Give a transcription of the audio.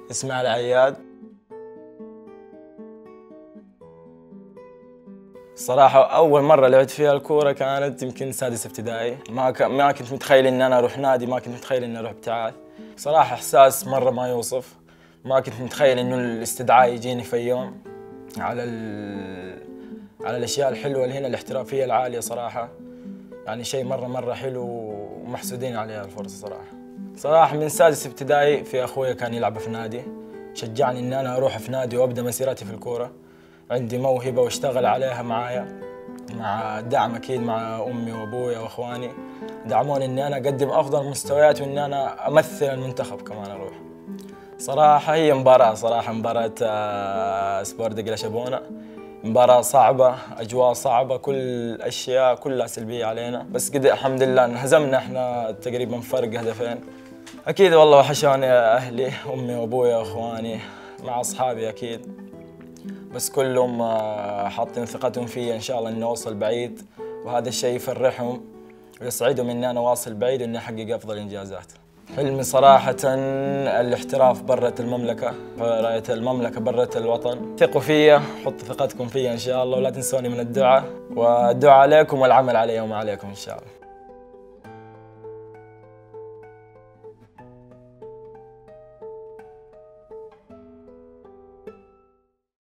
اسمع العياد. صراحة أول مرة لعبت فيها الكورة كانت يمكن سادس ابتدائي، ما كنت متخيل إن أنا أروح نادي، ما كنت متخيل إني أروح ابتعاث. صراحة إحساس مرة ما يوصف، ما كنت متخيل إنه الاستدعاء يجيني في يوم على الأشياء الحلوة اللي هنا، الاحترافية العالية صراحة، يعني شيء مرة حلو ومحسودين عليها الفرصة صراحة من سادس ابتدائي في أخويا كان يلعب في نادي، شجعني إن أنا أروح في نادي وأبدأ مسيرتي في الكورة. عندي موهبة واشتغل عليها معايا، مع الدعم أكيد مع أمي وأبويا وأخواني، دعموني إني أنا أقدم أفضل مستويات وإني أنا أمثل المنتخب كمان أروح. صراحة هي مباراة سبورتنج لشبونة، مباراة صعبة، أجواء صعبة، كل الأشياء كلها سلبية علينا، بس قد الحمد لله انهزمنا احنا تقريبا فرق هدفين. أكيد والله وحشوني أهلي، أمي وأبويا وأخواني مع أصحابي أكيد، بس كلهم حاطين ثقتهم فيا إن شاء الله إني أوصل بعيد، وهذا الشيء يفرحهم ويسعدهم إني أنا واصل بعيد وإني أحقق أفضل إنجازات. حلمي صراحة الاحتراف برة المملكة، راية المملكة برة الوطن. ثقوا فيا، حطوا ثقتكم فيا إن شاء الله، ولا تنسوني من الدعاء، والدعاء عليكم والعمل علي وما عليكم إن شاء الله.